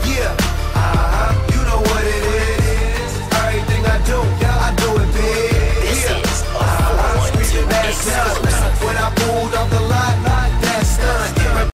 Yeah, you know what it is. Everything I do it big.